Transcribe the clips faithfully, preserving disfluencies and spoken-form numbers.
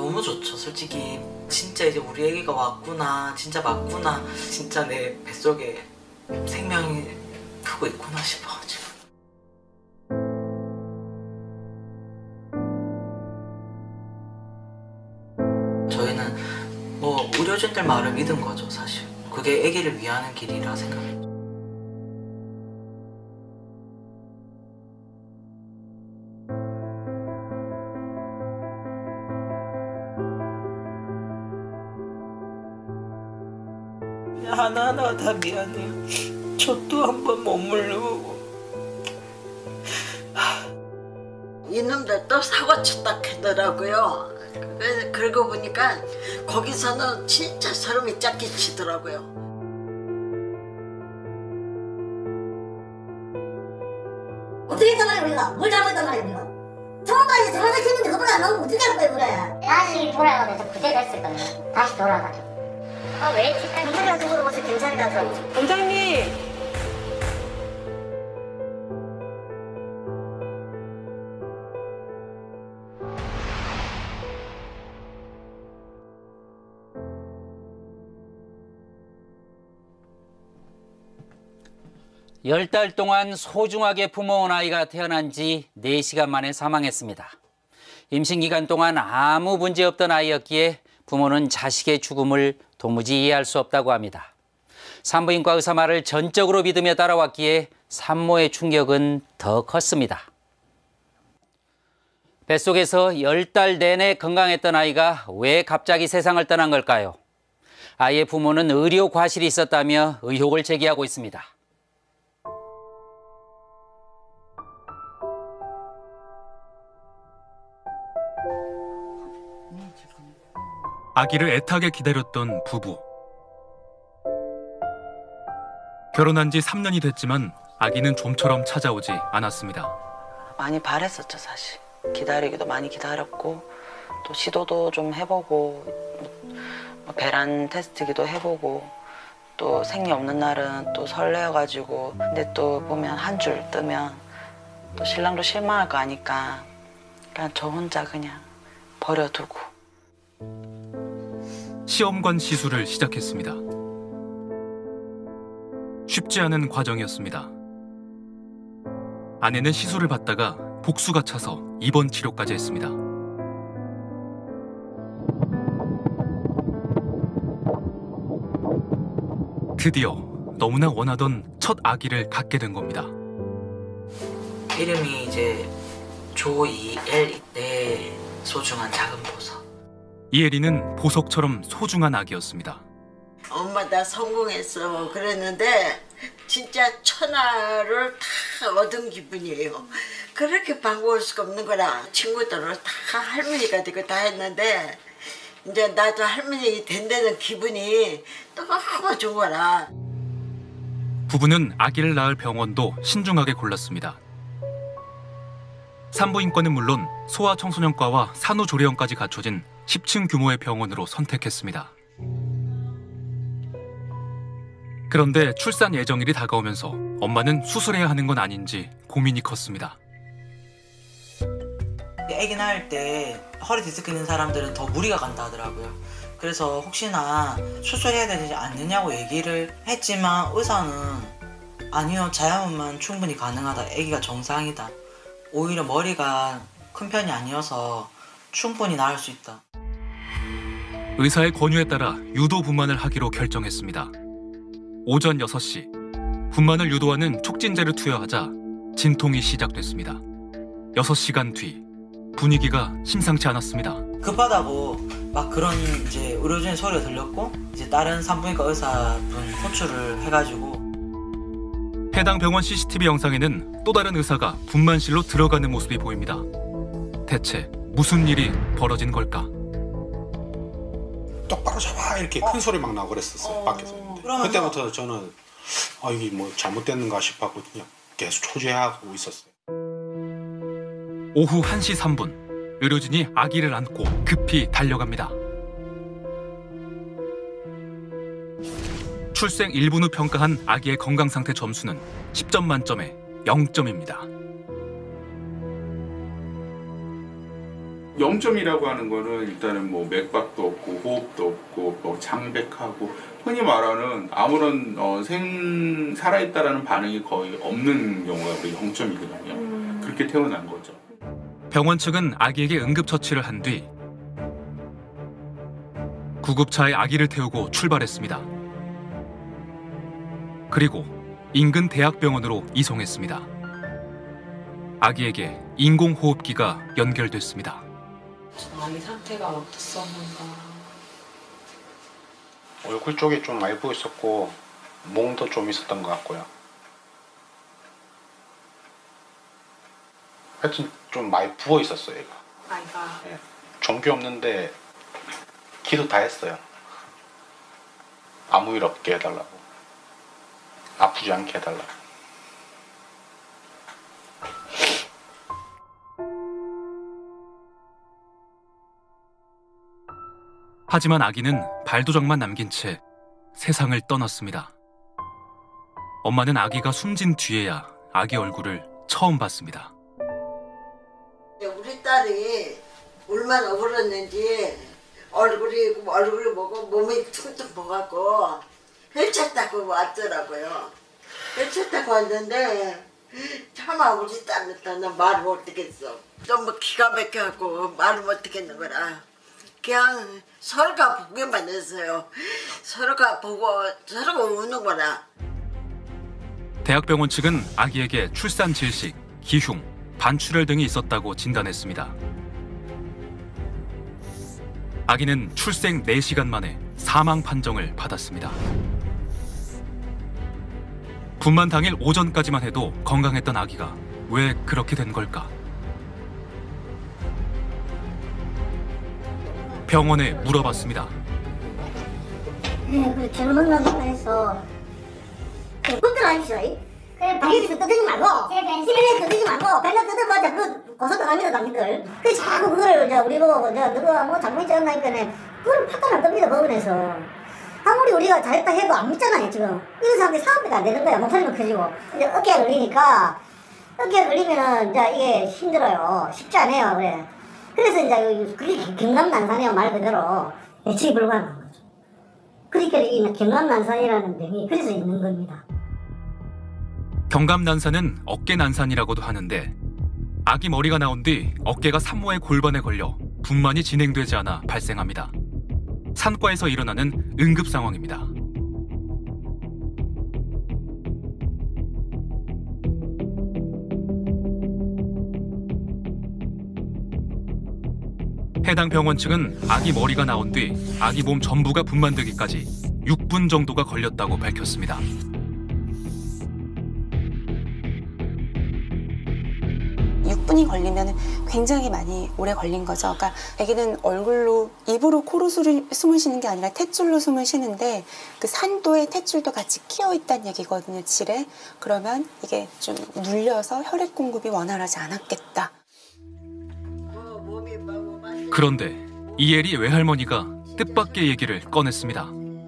너무 좋죠. 솔직히 진짜 이제 우리 애기가 왔구나, 진짜 맞구나, 진짜 내 뱃속에 생명이 크고 있구나 싶어가지고. 저희는 뭐 의료진들 말을 믿은 거죠, 사실. 그게 애기를 위하는 길이라 생각해요. 하나하나가 다 미안해요. 저도 한번 머물러보고. 이놈들 또 사고 쳤다 하더라고요. 그래서 그러고 보니까 거기서는 진짜 사람이 짝게 치더라고요. 어떻게 했단 말이야 우리가? 뭘 잘못했단 말이야 우리가? 정확하게 정확하게 했는데 그거보다 안 나오면 어떻게 할 거야 그래? 다시 돌아가면 그대로 했을 거예요. 다시 돌아가죠. 아 왜 진짜 경찰이라서 물어보세요. 경찰이라서. 원장님. 열 달 동안 소중하게 품어온 아이가 태어난 지 네 시간 만에 사망했습니다. 임신 기간 동안 아무 문제 없던 아이였기에 부모는 자식의 죽음을 도무지 이해할 수 없다고 합니다. 산부인과 의사 말을 전적으로 믿으며 따라왔기에 산모의 충격은 더 컸습니다. 뱃속에서 열 달 내내 건강했던 아이가 왜 갑자기 세상을 떠난 걸까요? 아이의 부모는 의료 과실이 있었다며 의혹을 제기하고 있습니다. 아기를 애타게 기다렸던 부부. 결혼한 지 삼 년이 됐지만 아기는 좀처럼 찾아오지 않았습니다. 많이 바랬었죠, 사실. 기다리기도 많이 기다렸고 또 시도도 좀 해보고 뭐 배란 테스트기도 해보고 또 생리 없는 날은 또 설레어가지고 근데 또 보면 한 줄 뜨면 또 신랑도 실망할 거 아니까 그냥 저 혼자 그냥 버려두고 시험관 시술을 시작했습니다. 쉽지 않은 과정이었습니다. 아내는 시술을 받다가 복수가 차서 입원 치료까지 했습니다. 드디어 너무나 원하던 첫 아기를 갖게 된 겁니다. 이름이 이제 조이엘, 내 소중한 작은 보석. 이혜리는 보석처럼 소중한 아기였습니다. 엄마 나 성공했어 그랬는데 진짜 천하를 다 얻은 기분이에요. 그렇게 반가울 수가 없는 거라. 친구들은 다 할머니가 되고 다 했는데 이제 나도 할머니 된다는 기분이 너무 좋은 거라. 부부는 아기를 낳을 병원도 신중하게 골랐습니다. 산부인과는 물론 소아청소년과와 산후조리원까지 갖춰진 십 층 규모의 병원으로 선택했습니다. 그런데 출산 예정일이 다가오면서 엄마는 수술해야 하는 건 아닌지 고민이 컸습니다. 아기 낳을 때 허리 디스크 있는 사람들은 더 무리가 간다 하더라고요. 그래서 혹시나 수술해야 되지 않느냐고 얘기를 했지만 의사는 아니요, 자연분만 충분히 가능하다. 아기가 정상이다. 오히려 머리가 큰 편이 아니어서 충분히 낳을 수 있다. 의사의 권유에 따라 유도 분만을 하기로 결정했습니다. 오전 여섯 시, 분만을 유도하는 촉진제를 투여하자 진통이 시작됐습니다. 여섯 시간 뒤, 분위기가 심상치 않았습니다. 급하다고 막 그런 이제 의료진 소리가 들렸고 이제 다른 산부인과 의사분 호출을 해가지고 해당 병원 씨씨티비 영상에는 또 다른 의사가 분만실로 들어가는 모습이 보입니다. 대체 무슨 일이 벌어진 걸까? 똑바로 잡아 이렇게 큰 소리 막 나고 그랬었어요. 어, 밖에서. 그러면서... 그때부터 저는 아 이게 뭐 잘못됐는가 싶었고 그냥 계속 초조해하고 있었어요. 오후 한 시 삼 분, 의료진이 아기를 안고 급히 달려갑니다. 출생 일 분 후 평가한 아기의 건강 상태 점수는 십 점 만점에 영 점입니다. 영 점이라고 하는 거는 일단은 뭐 맥박도 없고 호흡도 없고 뭐 장백하고 흔히 말하는 아무런 어, 생 살아있다라는 반응이 거의 없는 경우가 우리 영 점이거든요. 음. 그렇게 태어난 거죠. 병원 측은 아기에게 응급처치를 한 뒤 구급차에 아기를 태우고 출발했습니다. 그리고 인근 대학병원으로 이송했습니다. 아기에게 인공호흡기가 연결됐습니다. 아기 상태가 어땠었는가. 얼굴 쪽에 좀 많이 부어 있었고 몽도 좀 있었던 것 같고요. 하여튼 좀 많이 부어 있었어요, 얘가. 아이가. 예. 종교 없는데 기도 다 했어요. 아무 일 없게 해달라고. 아프지 않게 해달라고. 하지만 아기는 발도장만 남긴 채 세상을 떠났습니다. 엄마는 아기가 숨진 뒤에야 아기 얼굴을 처음 봤습니다. 우리 딸이 얼마나 울었는지 얼굴이 얼굴이 보고 몸이 퉁퉁 부어갖고 헬차 타고 왔더라고요. 헬차 타고 왔는데 차마 우리 딸은 나 말을 못하겠어. 너무 기가 막혀갖고 말을 못하겠는 거라. 그냥 서로가 보기만 했어요. 서로가 보고 서로가 우는 거라. 대학병원 측은 아기에게 출산 질식, 기흉, 반출혈 등이 있었다고 진단했습니다. 아기는 출생 네 시간 만에 사망 판정을 받았습니다. 분만 당일 오전까지만 해도 건강했던 아기가 왜 그렇게 된 걸까? 병원에 물어봤습니다. 네, 그 젊은 남자에서 끈끈 아니시죠? 그래, 발기에서 뜯지 말고, 시민에 뜯지 말고, 발로 뜯어봐자 그 고소도 갑니다, 당신들. 그 자꾸 그걸 이제 우리 보고, 저 너가 뭐 잘못 있지 않나니까네, 그걸 파탄 안 뜹니다, 법원에서. 아무리 우리가 잘했다 해도 안 믿잖아요, 지금. 이런 사람들이 사업비가 안 되는 거야, 목소리만 커지고. 이제 어깨에 걸리니까, 어깨에 걸리면은 이제 이게 힘들어요. 쉽지 않아요, 그래. 그래서 이제 그게 경감난산이에요, 말 그대로. 예측이 불가능한 거죠. 그러니까 이 경감난산이라는 병이 그래서 있는 겁니다. 경감난산은 어깨난산이라고도 하는데 아기 머리가 나온 뒤 어깨가 산모의 골반에 걸려 분만이 진행되지 않아 발생합니다. 산과에서 일어나는 응급 상황입니다. 해당 병원 측은 아기 머리가 나온 뒤 아기 몸 전부가 분만되기까지 육 분 정도가 걸렸다고 밝혔습니다. 육 분이 걸리면 굉장히 많이 오래 걸린 거죠. 그러니까 아기는 얼굴로, 입으로, 코로 숨을 쉬는 게 아니라 탯줄로 숨을 쉬는데 그 산도에 탯줄도 같이 끼어 있다는 얘기거든요, 질에. 그러면 이게 좀 눌려서 혈액 공급이 원활하지 않았겠다. 그런데 이혜리 외할머니가 뜻밖의 얘기를 꺼냈습니다.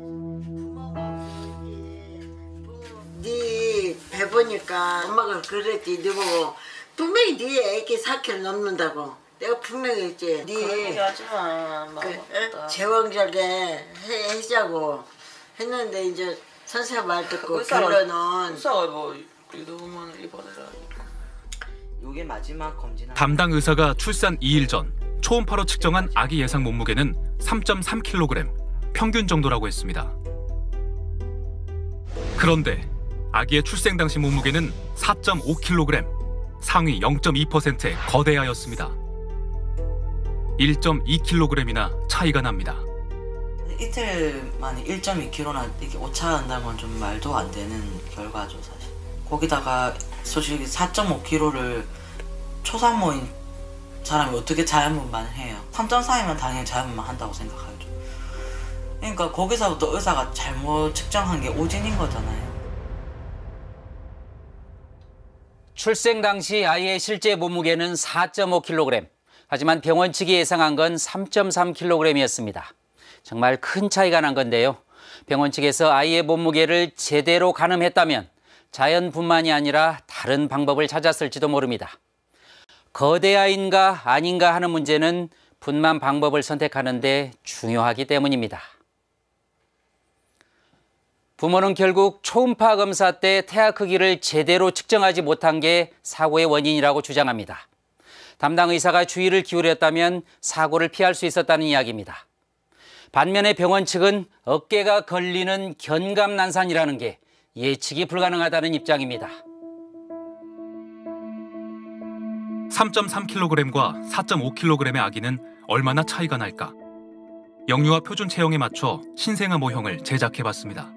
네 배 보니까 엄마가 그랬지. 네 보고 분명히 네 애기 사 킬로그램 넘는다고. 내가 분명히 했지. 네 하지마. 그, 제왕절개 해, 해자고 했는데 이제 선생님 말 듣고 결론은 의사가 뭐 이러면 입원해라. 이게 마지막 검진. 담당 의사가 출산 이 일 전 초음파로 측정한 아기 예상 몸무게는 삼 점 삼 킬로그램, 평균 정도라고 했습니다. 그런데 아기의 출생 당시 몸무게는 사 점 오 킬로그램, 상위 영 점 이 퍼센트의 거대하였습니다. 일 점 이 킬로그램이나 차이가 납니다. 이틀 만에 일 점 이 킬로그램나 이렇게 오차한다는 건 좀 말도 안 되는 결과죠, 사실. 거기다가 솔직히 사 점 오 킬로그램를 초산모인 사람이 어떻게 자연분만을 해요? 삼 점 사이면 당연히 자연분만 한다고 생각하죠. 그러니까 거기서부터 의사가 잘못 측정한 게 오진인 거잖아요. 출생 당시 아이의 실제 몸무게는 사 점 오 킬로그램. 하지만 병원 측이 예상한 건 삼 점 삼 킬로그램이었습니다. 정말 큰 차이가 난 건데요. 병원 측에서 아이의 몸무게를 제대로 가늠했다면 자연 분만이 아니라 다른 방법을 찾았을지도 모릅니다. 거대아인가 아닌가 하는 문제는 분만 방법을 선택하는 데 중요하기 때문입니다. 부모는 결국 초음파 검사 때 태아 크기를 제대로 측정하지 못한 게 사고의 원인이라고 주장합니다. 담당 의사가 주의를 기울였다면 사고를 피할 수 있었다는 이야기입니다. 반면에 병원 측은 어깨가 걸리는 견갑난산이라는 게 예측이 불가능하다는 입장입니다. 삼 점 삼 킬로그램과 사 점 오 킬로그램의 아기는 얼마나 차이가 날까? 영유아 표준 체형에 맞춰 신생아 모형을 제작해봤습니다.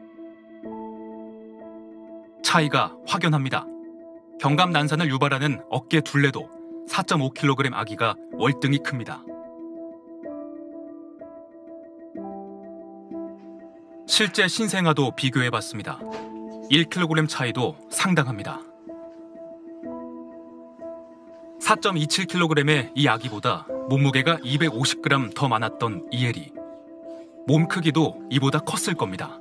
차이가 확연합니다. 견갑난산을 유발하는 어깨 둘레도 사 점 오 킬로그램 아기가 월등히 큽니다. 실제 신생아도 비교해봤습니다. 일 킬로그램 차이도 상당합니다. 사 점 이칠 킬로그램의 이 아기보다 몸무게가 이백오십 그램 더 많았던 이혜리. 몸 크기도 이보다 컸을 겁니다.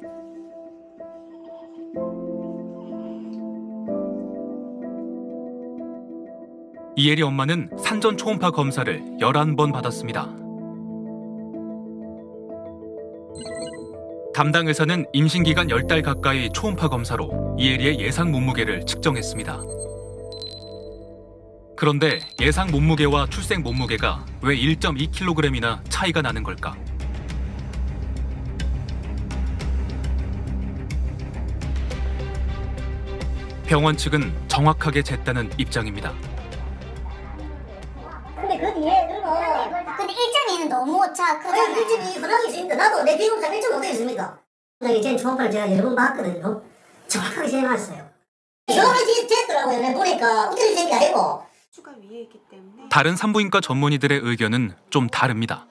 이혜리 엄마는 산전 초음파 검사를 열한 번 받았습니다. 담당 의사는 임신기간 열 달 가까이 초음파 검사로 이혜리의 예상 몸무게를 측정했습니다. 그런데 예상 몸무게와 출생 몸무게가 왜 일 점 이 킬로그램이나 차이가 나는 걸까? 병원 측은 정확하게 쟀다는 입장입니다. 근데 그 뒤에 그러면 근데 일 점 이는 너무 차 크잖아요. 일 점 이 흔하게 있습니다. 나도 내 비공장 일 점 오 되겠습니까? 이제 초음파를 제가 여러 번 봤거든요. 정확하게 재봤어요. 저를 쟀더라고요. 내가 보니까 어떻게 잰 게 아니고. 수가 위에 있기 때문에. 다른 산부인과 전문의들의 의견은 좀 다릅니다.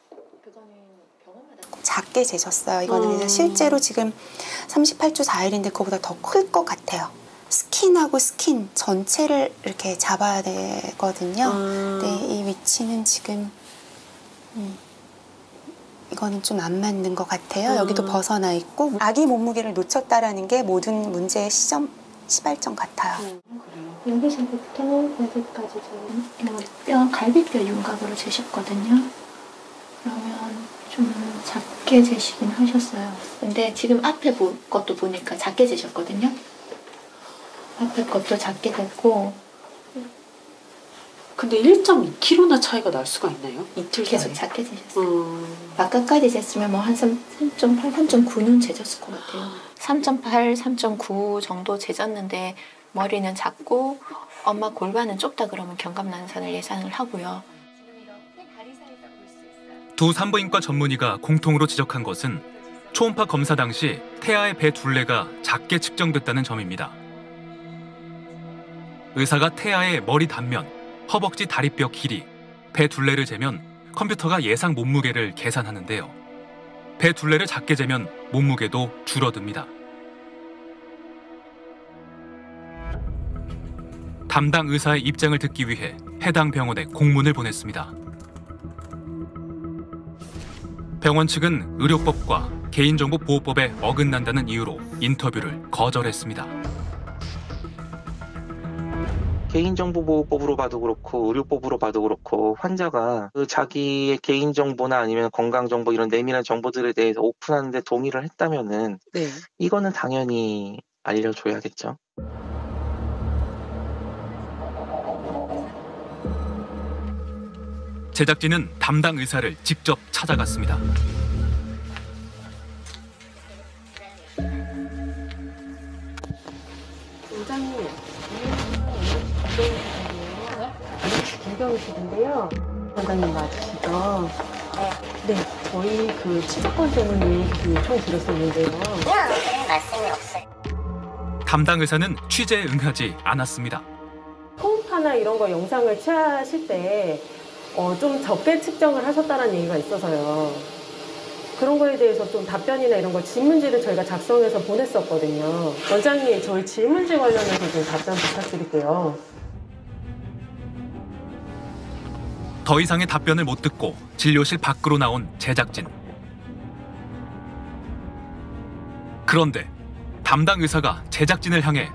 작게 재셨어요. 이거는 음. 그래서 실제로 지금 삼십팔 주 사 일인데 그거보다 더 클 것 같아요. 스킨하고 스킨 전체를 이렇게 잡아야 되거든요. 음. 근데 이 위치는 지금 음, 이거는 좀 안 맞는 것 같아요. 음. 여기도 벗어나 있고 아기 몸무게를 놓쳤다라는 게 모든 문제의 시점, 시발점 같아요. 음. 여기서부터 여기까지 뼈, 갈비뼈 윤곽으로 재셨거든요. 그러면 좀 작게 재시긴 하셨어요. 근데 지금 앞에 보, 것도 보니까 작게 재셨거든요. 앞에 것도 작게 됐고. 근데 일 점 이 킬로그램나 차이가 날 수가 있나요? 이틀 계속 사이에? 작게 재셨어요. 음. 바깥까지 쟀으면 뭐 한 삼 점 팔, 삼 점 구는 재졌을 것 같아요. 삼 점 팔, 삼 점 구 정도 재졌는데 머리는 작고 엄마 골반은 좁다 그러면 견갑난산을 예상을 하고요. 두 산부인과 전문의가 공통으로 지적한 것은 초음파 검사 당시 태아의 배 둘레가 작게 측정됐다는 점입니다. 의사가 태아의 머리 단면, 허벅지 다리뼈 길이, 배 둘레를 재면 컴퓨터가 예상 몸무게를 계산하는데요. 배 둘레를 작게 재면 몸무게도 줄어듭니다. 담당 의사의 입장을 듣기 위해 해당 병원에 공문을 보냈습니다. 병원 측은 의료법과 개인정보보호법에 어긋난다는 이유로 인터뷰를 거절했습니다. 개인정보보호법으로 봐도 그렇고 의료법으로 봐도 그렇고 환자가 그 자기의 개인정보나 아니면 건강정보 이런 내밀한 정보들에 대해서 오픈하는데 동의를 했다면은 네. 이거는 당연히 알려줘야겠죠. 제작진은 담당 의사를 직접 찾아갔습니다. 원장님, 김경식인데요. 원장님 맞으시죠? 네. 네, 저희 그 취재권 때문에 그 요청 드렸었는데요. 네, 말씀이 없어요. 담당 의사는 취재에 응하지 않았습니다. 초음파나 이런 거 영상을 취하실 때 어, 좀 적게 측정을 하셨다는 얘기가 있어서요. 그런 거에 대해서 좀 답변이나 이런 거 질문지를 저희가 작성해서 보냈었거든요. 원장님, 저희 질문지 관련해서 좀 답변 부탁드릴게요. 더 이상의 답변을 못 듣고 진료실 밖으로 나온 제작진. 그런데 담당 의사가 제작진을 향해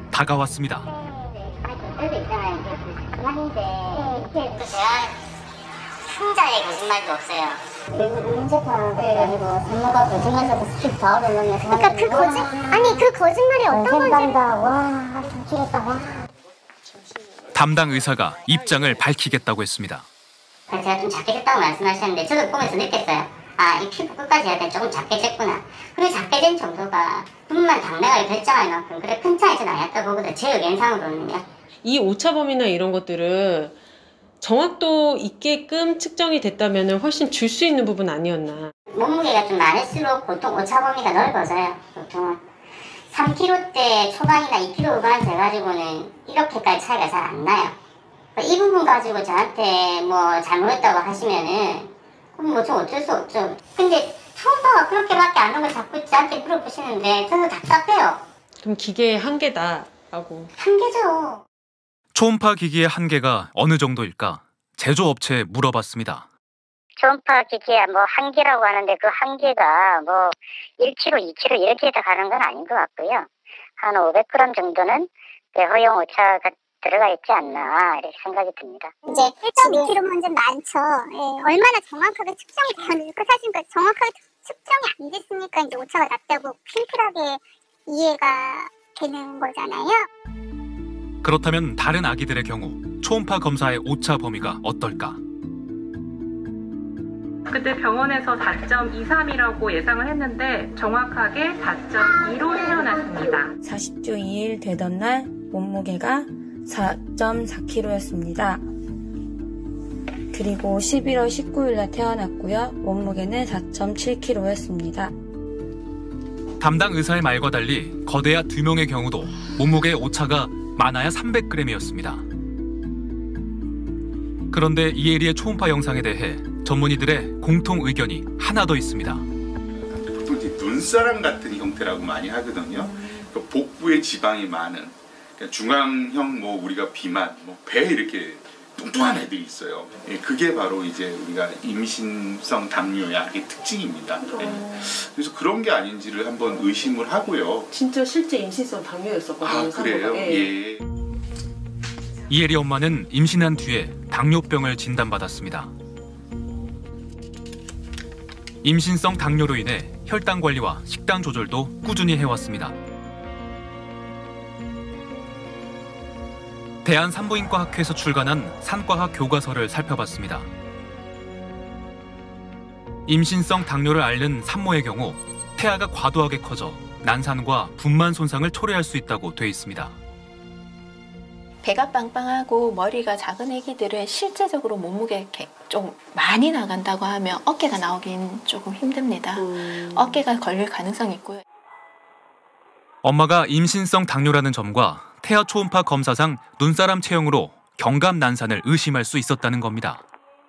다가왔습니다. 그래도 있잖아요. 그만인데 이렇게 제가 풍자의 거짓말도 없어요. 문제가 그래가지고 산모가 거짓말해서 스킵 다 오르는 그러니까 그 거짓 아니 그 거짓말이 어떤 건지 와 미치겠다 와. 담당 의사가 입장을 밝히겠다고 했습니다. 제가 좀 작게 쟀다고 말씀하셨는데 저도 보면서 느꼈어요. 아, 이 피부 끝까지 약간 조금 작게 쟀구나. 그리고 작게 잰 정도가 분만 당뇨를 결정할 만큼 그래 큰 차이는 아니었다 보거든요. 제 의견상으로는요. 이 오차범위나 이런 것들은 정확도 있게끔 측정이 됐다면 훨씬 줄 수 있는 부분 아니었나. 몸무게가 좀 많을수록 보통 오차범위가 넓어져요. 보통은 삼 킬로그램대 초반이나 이 킬로그램 후반 돼가지고는 이렇게까지 차이가 잘 안 나요. 이 부분 가지고 저한테 뭐 잘못했다고 하시면은 그럼 뭐 좀 어쩔 수 없죠. 근데 초음파가 그렇게밖에 안 오는 걸 자꾸 저한테 물어보시는데 저도 답답해요. 그럼 기계의 한계다라고. 한계죠. 초음파 기기의 한계가 어느 정도일까? 제조업체에 물어봤습니다. 초음파 기기야 뭐 한계라고 하는데 그 한계가 뭐 일 킬로그램, 이 킬로그램 이렇게 해서 가는 건 아닌 것 같고요. 한 오백 그램 정도는 허용 오차가 들어가 있지 않나 이렇게 생각이 듭니다. 이제 일 점 이 킬로그램은 좀 많죠. 예, 얼마나 정확하게 측정이 되는지 그 사실 그 정확하게 측정이 안 됐으니까 이제 오차가 났다고 심플하게 이해가 되는 거잖아요. 그렇다면 다른 아기들의 경우 초음파 검사의 오차 범위가 어떨까? 그때 병원에서 사 점 이삼이라고 예상을 했는데 정확하게 사 점 이로 태어났습니다. 사십 주 이 일 되던 날 몸무게가 사 점 사 킬로그램였습니다. 그리고 십일월 십구일 날 태어났고요. 몸무게는 사 점 칠 킬로그램였습니다. 담당 의사의 말과 달리 거대아 두 명의 경우도 몸무게의 오차가 많아야 삼백 그램이었습니다. 그런데 이혜리의 초음파 영상에 대해 전문의들의 공통 의견이 하나 더 있습니다. 보통 이제 눈사람 같은 형태라고 많이 하거든요. 그 복부에 지방이 많은 그러니까 중앙형 뭐 우리가 비만, 뭐 배 이렇게 뚱뚱한 애들이 있어요. 예, 그게 바로 이제 우리가 임신성 당뇨약의 특징입니다. 예. 그래서 그런 게 아닌지를 한번 의심을 하고요. 진짜 실제 임신성 당뇨였었거든요. 아 그래요? 예. 이혜리 엄마는 임신한 뒤에 당뇨병을 진단받았습니다. 임신성 당뇨로 인해 혈당 관리와 식단 조절도 꾸준히 해왔습니다. 대한산부인과학회에서 출간한 산과학 교과서를 살펴봤습니다. 임신성 당뇨를 앓는 산모의 경우 태아가 과도하게 커져 난산과 분만 손상을 초래할 수 있다고 돼 있습니다. 배가 빵빵하고 머리가 작은 애기들은 실제적으로 몸무게 이렇게 좀 많이 나간다고 하면 어깨가 나오긴 조금 힘듭니다. 음. 어깨가 걸릴 가능성이 있고요. 엄마가 임신성 당뇨라는 점과 태아 초음파 검사상 눈사람 체형으로 경감 난산을 의심할 수 있었다는 겁니다.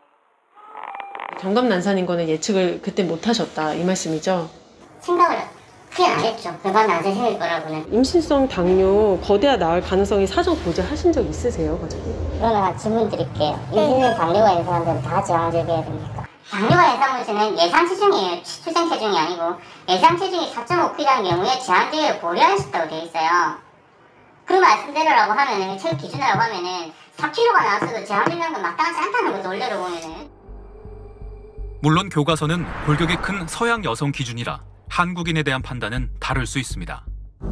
경감 난산인 거는 예측을 그때 못 하셨다 이 말씀이죠? 생각을 크게 안 했죠. 경감 난산이 생길 거라고는. 임신성 당뇨 거대아 나을 가능성이 사전 고지하신 적 있으세요, 과장님? 그러면 질문 드릴게요. 임신성 당뇨가 있는 사람들은 다 저항적이어야 됩니까? 당뇨가 예상 문제는 예상 체중이에요. 출생 체중이 아니고 예상 체중이 사 점 오 킬로그램이라는 경우에 제한적으로 고려할 수 있다고 되어 있어요. 그 말씀대로라고 하면은 체육 기준이라고 하면은 사 킬로그램가 나왔어도 제한이라는 건 마땅하지 않다는 거죠. 원래로 보면은. 물론 교과서는 골격이 큰 서양 여성 기준이라 한국인에 대한 판단은 다를 수 있습니다.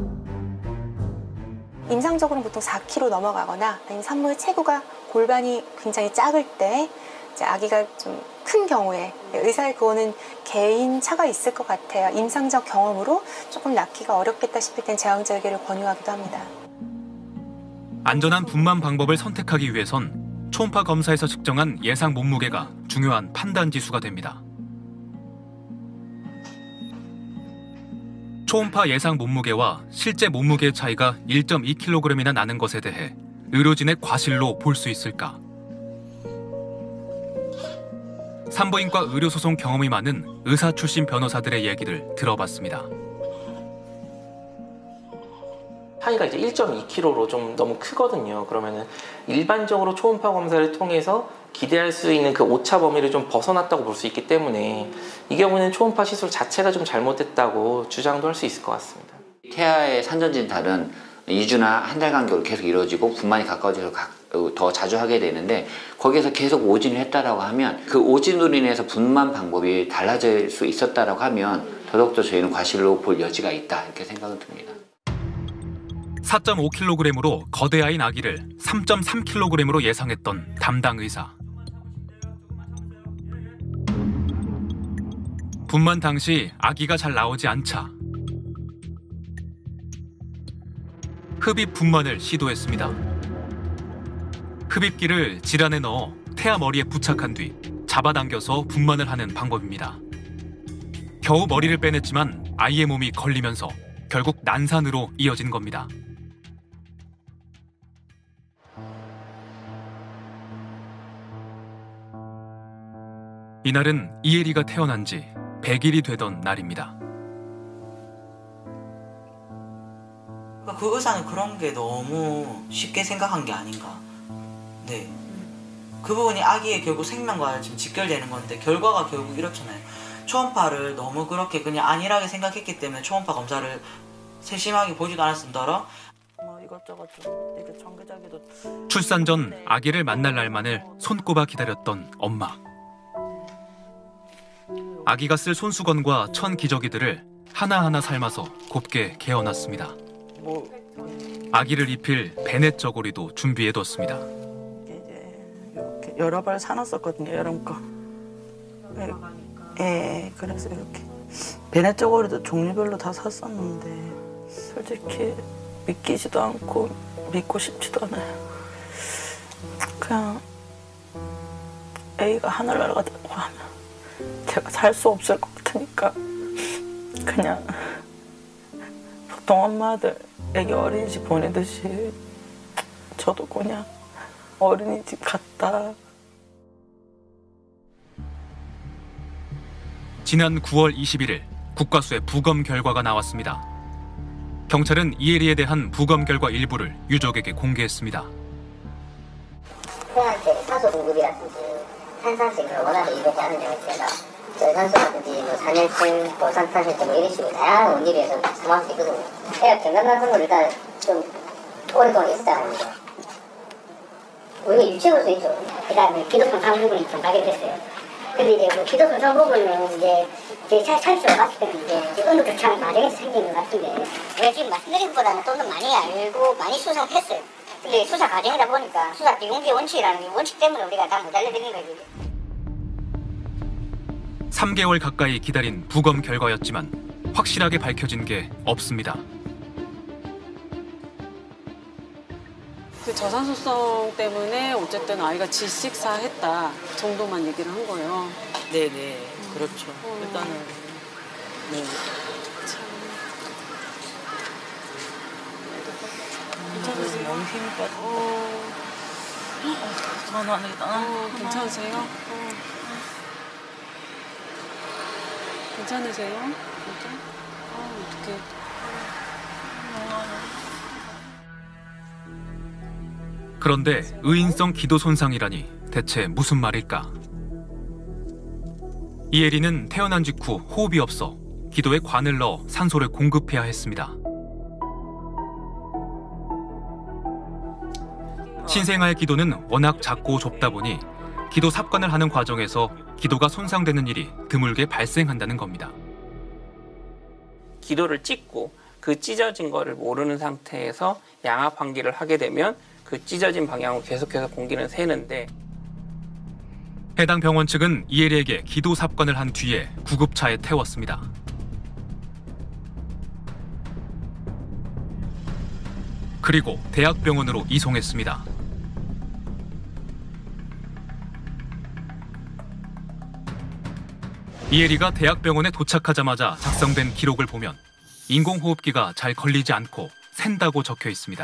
임상적으로는 보통 사 킬로그램 넘어가거나 아니면 산모의 체구가 골반이 굉장히 작을 때 이제 아기가 좀 큰 경우에 의사의 그거는 개인 차가 있을 것 같아요. 임상적 경험으로 조금 낳기가 어렵겠다 싶을 땐 제왕절개를 권유하기도 합니다. 안전한 분만 방법을 선택하기 위해선 초음파 검사에서 측정한 예상 몸무게가 중요한 판단 지수가 됩니다. 초음파 예상 몸무게와 실제 몸무게의 차이가 일 점 이 킬로그램이나 나는 것에 대해 의료진의 과실로 볼 수 있을까? 산부인과 의료소송 경험이 많은 의사 출신 변호사들의 얘기를 들어봤습니다. 차이가 이제 일 점 이 킬로그램로 좀 너무 크거든요. 그러면은 일반적으로 초음파 검사를 통해서 기대할 수 있는 그 오차 범위를 좀 벗어났다고 볼 수 있기 때문에 이 경우는 초음파 시술 자체가 좀 잘못됐다고 주장도 할 수 있을 것 같습니다. 태아의 산전 진탈은 이 주나 한 달 간격으로 계속 이루어지고 분만이 가까워져서 각 더 자주 하게 되는데 거기에서 계속 오진을 했다라고 하면 그 오진으로 인해서 분만 방법이 달라질 수 있었다라고 하면 더더욱더 저희는 과실로 볼 여지가 있다 이렇게 생각은 듭니다. 사 점 오 킬로그램으로 거대아인 아기를 삼 점 삼 킬로그램으로 예상했던 담당 의사. 분만 당시 아기가 잘 나오지 않자 흡입 분만을 시도했습니다. 흡입기를 질환에 넣어 태아 머리에 부착한 뒤 잡아당겨서 분만을 하는 방법입니다. 겨우 머리를 빼냈지만 아이의 몸이 걸리면서 결국 난산으로 이어진 겁니다. 이날은 이혜리가 태어난 지 백 일이 되던 날입니다. 그 의사는 그런 게 너무 쉽게 생각한 게 아닌가. 네. 그 부분이 아기의 결국 생명과 지금 직결되는 건데 결과가 결국 이렇잖아요. 초음파를 너무 그렇게 그냥 안일하게 생각했기 때문에 초음파 검사를 세심하게 보지도 않았음더러 뭐 이것저것 좀 이렇게 청기자기도. 출산 전 아기를 만날 날만을 손꼽아 기다렸던 엄마. 아기가 쓸 손수건과 천 기저귀들을 하나하나 삶아서 곱게 개어놨습니다. 아기를 입힐 베넷 저고리도 준비해뒀습니다. 이렇게 여러 벌 사놨었거든요, 여름 거. 예, 예, 그래서 이렇게 베넷 저고리도 종류별로 다 샀었는데 솔직히 믿기지도 않고 믿고 싶지도 않아요. 그냥 애가 하늘 날아가다고 하면 제가 살 수 없을 것 같으니까 그냥 보통 엄마들 애기 어린이집 보내듯이 저도 그냥 어린이집 갔다. 지난 구월 이십일일 국과수의 부검 결과가 나왔습니다. 경찰은 이혜리에 대한 부검 결과 일부를 유족에게 공개했습니다. 폐한테 산소 공급이라든지 탄산식을 원하는 이렇게 하는 데가 저산소라든지 뭐 산혈증, 뭐 산탄실증 뭐 이런 식으로 다양한 원인에서 사망할 수 있거든요. 애가 경감난성을 일단 좀 오랫동안 있었잖아요. 우리가 유체볼 수 있죠. 그 다음에 기도손상 부분이 좀 발견됐어요. 근데 이제 그 기도손상 부분은 이제 제 차이점을 봤을 때는 이제 어느 교차하는 과정에서 생긴 것 같은데 우리가 지금 말씀드린 것보다는 좀 더 많이 알고 많이 수사했어요. 근데 수사 과정이다 보니까 수사 비공개 원칙이라는 원칙 때문에 우리가 다 못 알려드린 거지. 삼 개월 가까이 기다린 부검 결과였지만 확실하게 밝혀진 게 없습니다. 그 저산소성 때문에 어쨌든 아이가 질식사했다 정도만 얘기를 한 거예요. 네네, 그렇죠. 음. 일단은 네. 괜찮으세요? 너무 힘이 빠져. 어... 전화는 어, 괜찮으세요? 어. 괜찮으세요? 진짜? 아, 어떡해. 그런데 의인성 기도 손상이라니 대체 무슨 말일까? 이혜리는 태어난 직후 호흡이 없어 기도에 관을 넣어 산소를 공급해야 했습니다. 신생아의 기도는 워낙 작고 좁다 보니 기도 삽관을 하는 과정에서 기도가 손상되는 일이 드물게 발생한다는 겁니다. 기도를 찢고 그 찢어진 거를 모르는 상태에서 양압 환기를 하게 되면 그 찢어진 방향으로 계속해서 공기는 새는데 해당 병원 측은 이혜리에게 기도 삽관을 한 뒤에 구급차에 태웠습니다. 그리고 대학병원으로 이송했습니다. 이혜리가 대학병원에 도착하자마자 작성된 기록을 보면 인공호흡기가 잘 걸리지 않고 샌다고 적혀 있습니다.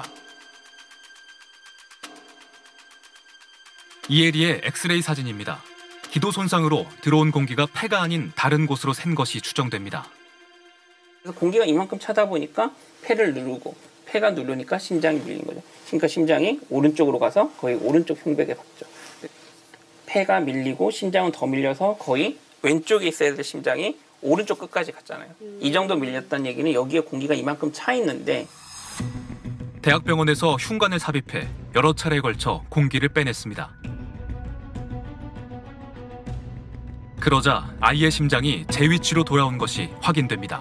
이혜리의 엑스레이 사진입니다. 기도 손상으로 들어온 공기가 폐가 아닌 다른 곳으로 샌 것이 추정됩니다. 그래서 공기가 이만큼 차다 보니까 폐를 누르고 폐가 누르니까 심장이 밀린 거죠. 그러니까 심장이 오른쪽으로 가서 거의 오른쪽 흉벽에 박죠. 폐가 밀리고 심장은 더 밀려서 거의 왼쪽에 있어야 될 심장이 오른쪽 끝까지 갔잖아요. 이 정도 밀렸다는 얘기는 여기에 공기가 이만큼 차 있는데 대학병원에서 흉관을 삽입해 여러 차례에 걸쳐 공기를 빼냈습니다. 그러자 아이의 심장이 제 위치로 돌아온 것이 확인됩니다.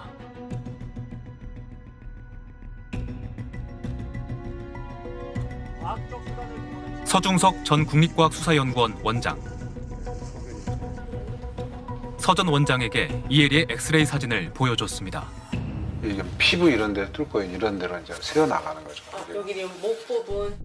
서중석 전 국립과학수사연구원 원장. 서 전 원장에게 이혜리의 엑스레이 사진을 보여줬습니다. 이게 피부 이런 데 뚫고 이런 데로 이제 새어 나가는 거죠. 여기 목 부분.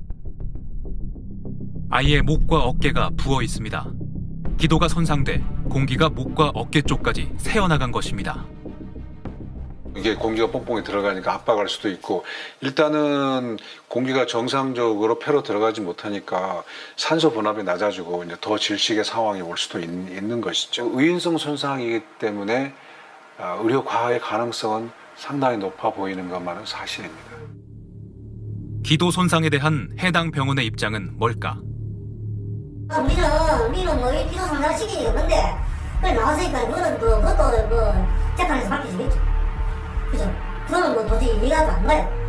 아이의 목과 어깨가 부어 있습니다. 기도가 손상돼 공기가 목과 어깨 쪽까지 새어나간 것입니다. 이게 공기가 뽕뽕이 들어가니까 압박할 수도 있고, 일단은 공기가 정상적으로 폐로 들어가지 못하니까 산소 분압이 낮아지고 이제 더 질식의 상황이 올 수도 있, 있는 것이죠. 의인성 손상이기 때문에 의료 과의 가능성은 상당히 높아 보이는 것만은 사실입니다. 기도 손상에 대한 해당 병원의 입장은 뭘까? 우리는 우리는 뭐 기도 상담을 시키는 게 없는데 그걸 나왔으니까 그거는 뭐 그것도 뭐 재판에서 밝혀지겠죠. 그죠? 그거는 뭐 도저히 이해가 안 가요.